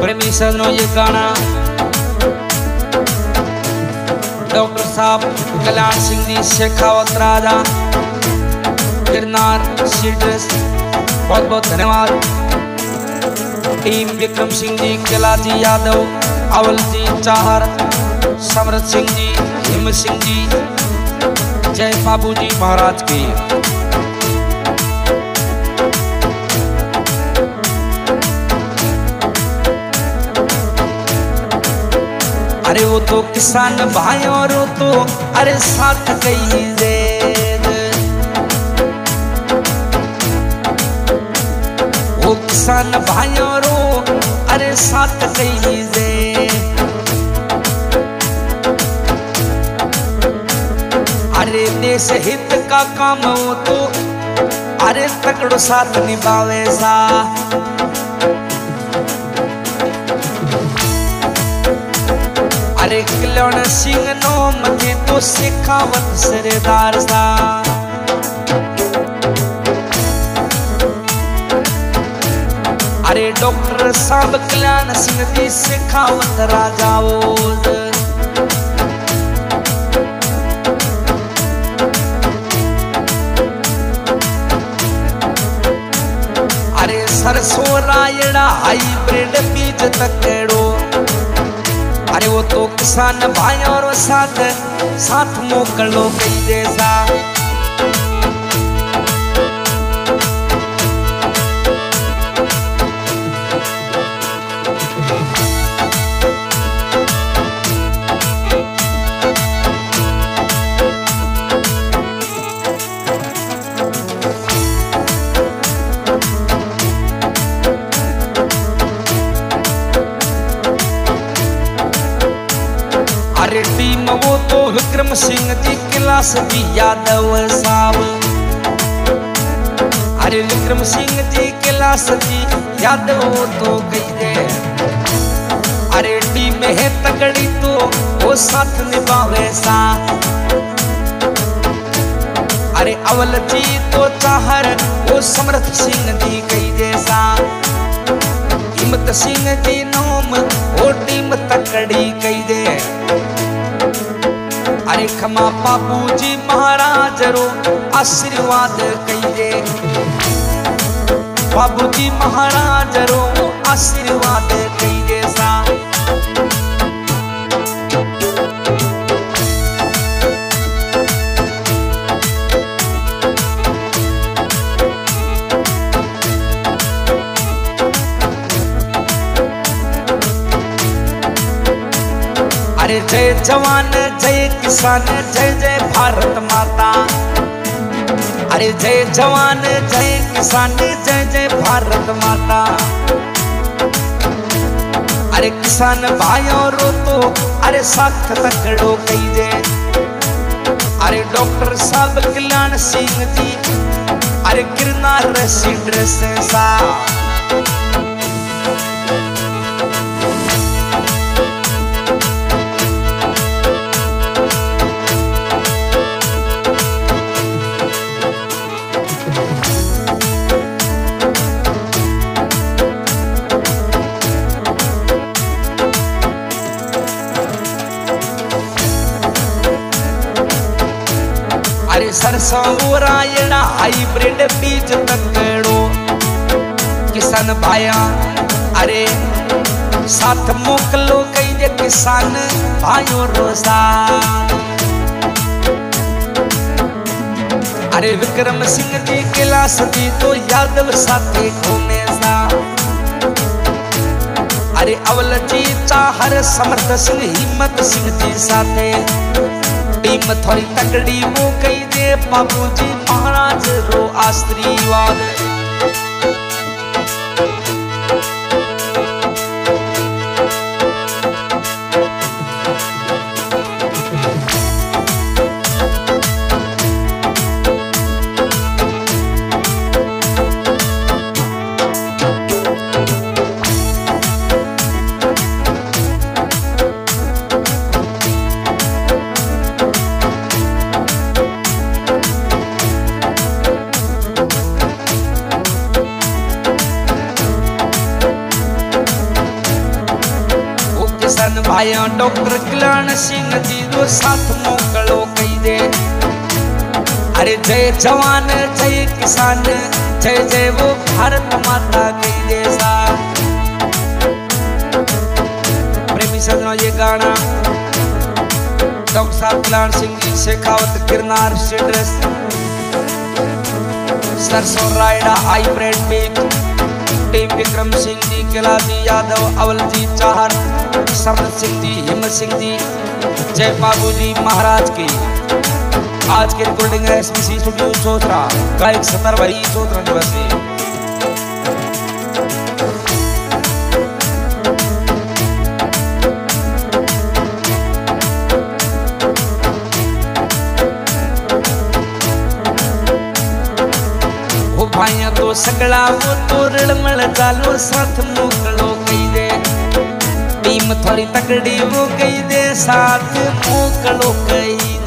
प्रेमी सजनों ये गाना डॉक्टर साहब कल्याण सिंह जी शेखावत राजा गिरनार सीड्रेस बहुत बहुत धन्यवाद। टीम विक्रम सिंह जी, किला जी यादव, अवल जी चाहर, समरत सिंह जी, हिम्मत सिंह जी, जय बाबू जी महाराज की। अरे वो तो किसान भाई और वो तो अरे साथ गई रे, वो किसान भाई और वो अरे साथ गई रे। अरे देश हित का काम हो तो अरे तकड़ो साथ निभावे सा। अरे कल्याण सिंह नो मथे तो शेखावत सरदार सा। अरे डॉक्टर साहब कल्याण सिंह जी शेखावत राजाओ। अरे सरसों रायड़ा हाईब्रिड बीज तकड़ो। अरे वो तो किसान भाई और साथ साथ मोकलो कई जैसा। अरे टीम वो तो विक्रम सिंह जी, किला जी यादव साहब। अरे विक्रम सिंह जी, किला जी यादव वो तो गई रे। अरे टीम है तगड़ी तो वो साथ निभावे सा। अरे अवल जी तो चाहर वो समरथ सिंह जी गई जैसा। हिम्मत सिंह जी नोम वो टीम तकड़ी गई दे। अरे खमा बाबू जी महाराज रो आशीर्वाद कई दे। बाबू जी महाराज रो आशीर्वाद कई जैसा। अरे जय जवान जय किसान जय जय भारत माता। अरे जय जवान जय किसान जय जय भारत माता। अरे किसान भाई और तो अरे साथ तकड़ो कई जे। अरे डॉक्टर साहब कल्याण सिंह जी, अरे गिरनार सीड्रेस सा। अरे सरसों रायड़ा हाईब्रिड बीज तकड़ो। किसान भाया अरे साथ मोकलो कई जे किसान भाइयों रोसा। अरे विक्रम सिंह जी, किला जी तो यादव साथे घूमे सा। अरे अवल जी चाहर समर्थ सिंह हिम्मत सिंह जी साथे। टीम थोड़ी तगड़ी वो कई दे बाबू जी महाराज रो आशीर्वाद। भाई डॉक्टर कल्याण सिंह जी रो साथ मोकलो कही दे। अरे जय जवान जय किसान जय जय वो भारत माता कही दे सा। प्रेमी सजनों ये गाना डॉक्टर साहब कल्याण सिंह जी शेखावत गिरनार सिड्रस सरसों रायडा आई ब्रेड बेक टीम विक्रम सिंह जी केलाजी यादव अवल जी चाहर समरत सिंह जी हिम्मत सिंह जी जय बाबू जी महाराज की। आज की रिकॉर्डिंग है एसपीसी स्टूडियो चौथरा गायक 70 भाई चौथरा निवासी। भाइया तो सगड़ा वो तो रिड़मल चालो साथ मोकलो कही दे। टीम थोड़ी तकड़ी वो कही दे साथ मोकलो कही